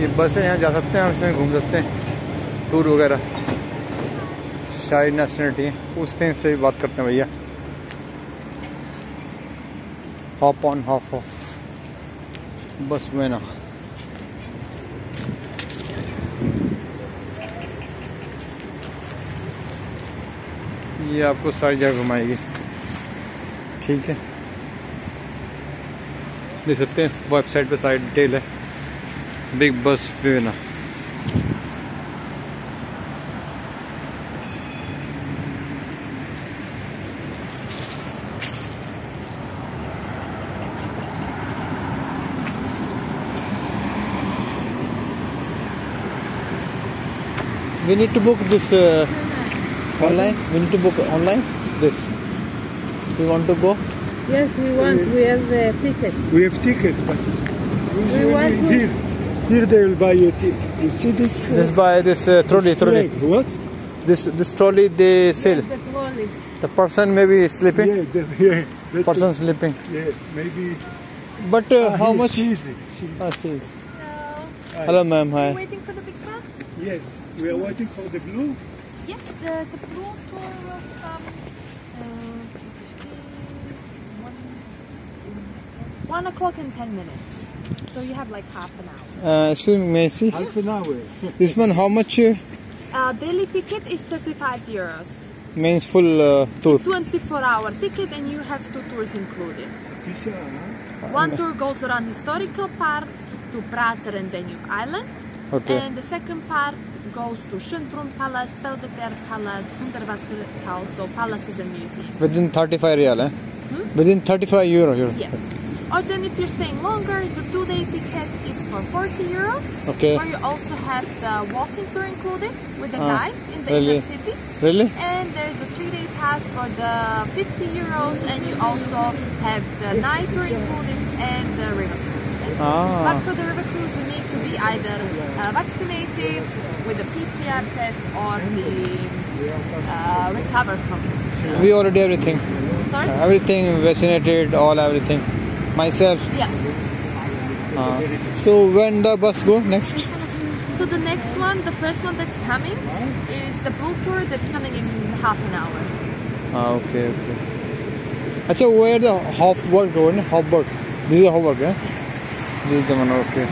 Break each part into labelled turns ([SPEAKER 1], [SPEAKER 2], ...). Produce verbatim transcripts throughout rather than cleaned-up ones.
[SPEAKER 1] ये बस है, यहाँ जा सकते हैं, हम इसमें घूम सकते हैं, टूर वगैरह। शायद नेशनलिटी है, पूछते हैं इससे, बात करते हैं भैया। Hop on hop off bus Vienna. ये आपको सारी जगह घुमाएगी, ठीक है। देख सकते हैं वेबसाइट पे सारी डिटेल है, big bus Vienna. We need to book this uh, online. We need to book online. This. We want to go.
[SPEAKER 2] Yes, we want. We have uh, tickets.
[SPEAKER 3] We have tickets, but
[SPEAKER 2] We want to-
[SPEAKER 3] here, here they will buy you a ticket. You see this? Uh,
[SPEAKER 1] This by this uh, trolley, trolley.
[SPEAKER 3] flag. What?
[SPEAKER 1] This this trolley they sell.
[SPEAKER 2] The trolley.
[SPEAKER 1] The person may be sleeping.
[SPEAKER 3] Yeah, the, yeah. That's
[SPEAKER 1] Person
[SPEAKER 3] it.
[SPEAKER 1] sleeping.
[SPEAKER 3] Yeah, maybe.
[SPEAKER 1] But uh,
[SPEAKER 3] Ah,
[SPEAKER 1] how
[SPEAKER 3] here,
[SPEAKER 1] much?
[SPEAKER 3] She is it. She,
[SPEAKER 1] Ah, she is.
[SPEAKER 3] Hi.
[SPEAKER 1] Hello, ma'am. Hi.
[SPEAKER 4] Waiting for the big bus?
[SPEAKER 3] Yes, we are waiting for the blue.
[SPEAKER 4] Yes, the, the blue tour will come uh, one, one o'clock and ten minutes. So you have like half an hour.
[SPEAKER 1] Uh, excuse me, may I see?
[SPEAKER 3] Half an hour.
[SPEAKER 1] This one, how much uh,
[SPEAKER 4] Uh, daily ticket is thirty-five euros.
[SPEAKER 1] means full uh, tour?
[SPEAKER 4] twenty-four hour ticket and you have two tours included.
[SPEAKER 3] Fisher, huh?
[SPEAKER 4] One tour goes around historical part to Prater and Danube Island.
[SPEAKER 1] Okay.
[SPEAKER 4] And the second part goes to Schönbrunn Palace, Belvedere Palace, Hundertwasserhaus, so palaces and museums.
[SPEAKER 1] Within thirty-five real, eh?
[SPEAKER 4] Hmm?
[SPEAKER 1] Within thirty-five euro. euro.
[SPEAKER 4] Yeah. Or then if you're staying longer, the two-day ticket is for forty euros.
[SPEAKER 1] Okay.
[SPEAKER 4] Where you also have the walking tour included with the
[SPEAKER 1] Ah,
[SPEAKER 4] guide in the
[SPEAKER 1] really?
[SPEAKER 4] inner city.
[SPEAKER 1] Really?
[SPEAKER 4] And there's the three-day pass for the fifty euros, and you also have the night tour included and the river cruise.
[SPEAKER 1] Ah.
[SPEAKER 4] But for the river cruise, you need to be either uh, vaccinated with a P C R test or the uh, recover from it.
[SPEAKER 1] We already everything.
[SPEAKER 4] Sorry?
[SPEAKER 1] Everything vaccinated, all everything. Myself.
[SPEAKER 4] Yeah.
[SPEAKER 1] Uh, so when the bus go next?
[SPEAKER 4] So the next one, the first one that's coming, is the blue tour that's coming in half an hour.
[SPEAKER 1] Ah, okay, okay. Achha, where the hop work going? Hop work. This is the hop work, eh? This is the one, okay.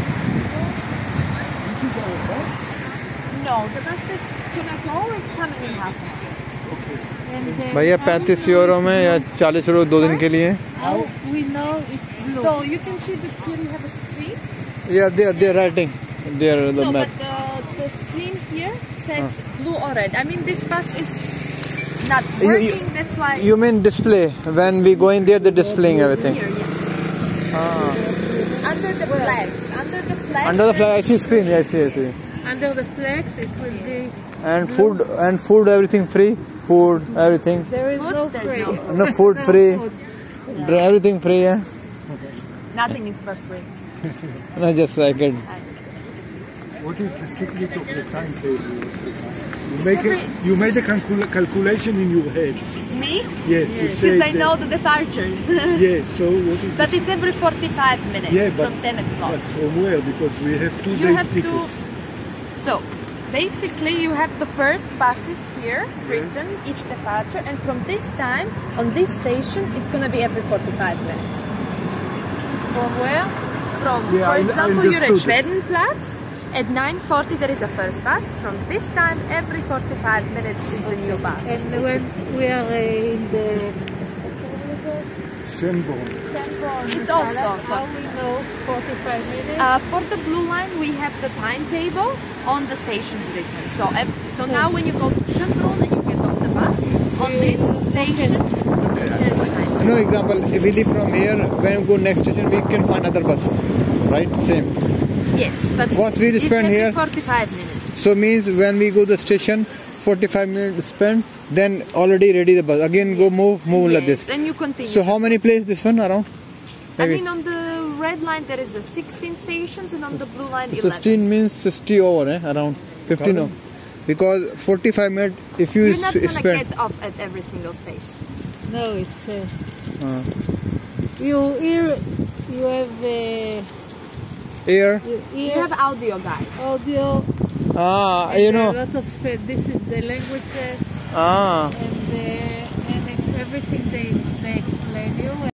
[SPEAKER 4] No, the bus that's gonna go is coming in half an hour.
[SPEAKER 2] And then
[SPEAKER 1] भैया
[SPEAKER 2] how
[SPEAKER 1] पैंतीस
[SPEAKER 2] we know
[SPEAKER 1] euro
[SPEAKER 2] it's
[SPEAKER 1] में या
[SPEAKER 2] blue?
[SPEAKER 1] चालीस euro दो दिन के लिए?
[SPEAKER 2] How we know it's blue?
[SPEAKER 4] So you can see that here you have a screen.
[SPEAKER 1] Yeah, they are they are writing. They are the
[SPEAKER 4] No,
[SPEAKER 1] map.
[SPEAKER 4] but the, the screen here says blue or red. I mean, this bus is not
[SPEAKER 1] You-
[SPEAKER 4] working,
[SPEAKER 1] you-
[SPEAKER 4] that's why.
[SPEAKER 1] You mean display? When we go in there, they're displaying everything.
[SPEAKER 4] Here, yeah.
[SPEAKER 1] Ah.
[SPEAKER 4] Under the flags. Under the flags.
[SPEAKER 1] Under the flag, I see screen. Yeah, I see, I see.
[SPEAKER 2] Under the flags, it will be.
[SPEAKER 1] And food and food, everything free. Food, everything.
[SPEAKER 2] There is
[SPEAKER 4] Food,
[SPEAKER 2] no
[SPEAKER 4] there's
[SPEAKER 2] free.
[SPEAKER 4] no
[SPEAKER 1] No food free.
[SPEAKER 2] Food.
[SPEAKER 1] Everything free. Yeah.
[SPEAKER 4] Nothing is for free.
[SPEAKER 1] No, just like it.
[SPEAKER 3] What is the secret of the timetable? You make a, you made a calcul calculation in your head.
[SPEAKER 4] Me?
[SPEAKER 3] Yes, you
[SPEAKER 4] Because
[SPEAKER 3] said
[SPEAKER 4] I
[SPEAKER 3] that-
[SPEAKER 4] know the departures.
[SPEAKER 3] Yes. So what is
[SPEAKER 4] But
[SPEAKER 3] the
[SPEAKER 4] it's every forty-five minutes
[SPEAKER 3] Yeah, but-
[SPEAKER 4] from ten o'clock.
[SPEAKER 3] But from where? Because we have two
[SPEAKER 4] You
[SPEAKER 3] days
[SPEAKER 4] have to.
[SPEAKER 3] tickets.
[SPEAKER 4] So basically, you have the first buses here written each departure, and from this time on this station, it's gonna be every forty-five minutes.
[SPEAKER 2] From where?
[SPEAKER 4] From,
[SPEAKER 3] Yeah,
[SPEAKER 4] for
[SPEAKER 3] I- I
[SPEAKER 4] example, you're at
[SPEAKER 3] understood this.
[SPEAKER 4] Schwedenplatz. At nine forty, there is a first bus. From this time, every forty-five minutes is the new bus.
[SPEAKER 2] And when we are uh, in the
[SPEAKER 3] Schönbrunn.
[SPEAKER 4] It's also
[SPEAKER 2] how we know forty-five minutes.
[SPEAKER 4] Uh, for the blue line, we have the timetable on the stations written. So, ev- so now when you go to Schönbrunn and you get off the bus, on this station, there's a time.
[SPEAKER 1] No example. If we leave from here, when we go next station, we can find other bus. Right? Same.
[SPEAKER 4] Yes, but
[SPEAKER 1] First we
[SPEAKER 4] it's
[SPEAKER 1] spend
[SPEAKER 4] every
[SPEAKER 1] here-
[SPEAKER 4] forty-five minutes.
[SPEAKER 1] So means when we go to the station, forty-five minutes spent, then already ready the bus. Again go move, move like
[SPEAKER 4] Yes,
[SPEAKER 1] this.
[SPEAKER 4] then you continue.
[SPEAKER 1] So how many places this one around?
[SPEAKER 4] I
[SPEAKER 1] Maybe.
[SPEAKER 4] mean, on the red line there is a sixteen stations, and on the blue line eleven.
[SPEAKER 1] sixteen means sixty over, eh? Around fifteen over. Because forty-five minutes, if you
[SPEAKER 4] You're not
[SPEAKER 1] sp-
[SPEAKER 4] gonna
[SPEAKER 1] spend.
[SPEAKER 4] get off at every single station.
[SPEAKER 2] No, it's uh,
[SPEAKER 1] Uh,
[SPEAKER 2] you here. You have uh,
[SPEAKER 1] Here?
[SPEAKER 2] You
[SPEAKER 4] You
[SPEAKER 2] hear
[SPEAKER 4] have audio guide.
[SPEAKER 2] audio.
[SPEAKER 1] Ah,
[SPEAKER 2] and
[SPEAKER 1] you
[SPEAKER 2] a
[SPEAKER 1] know.
[SPEAKER 2] lot of uh, this is the languages
[SPEAKER 1] Ah.
[SPEAKER 2] and uh, and it's everything they they explain you.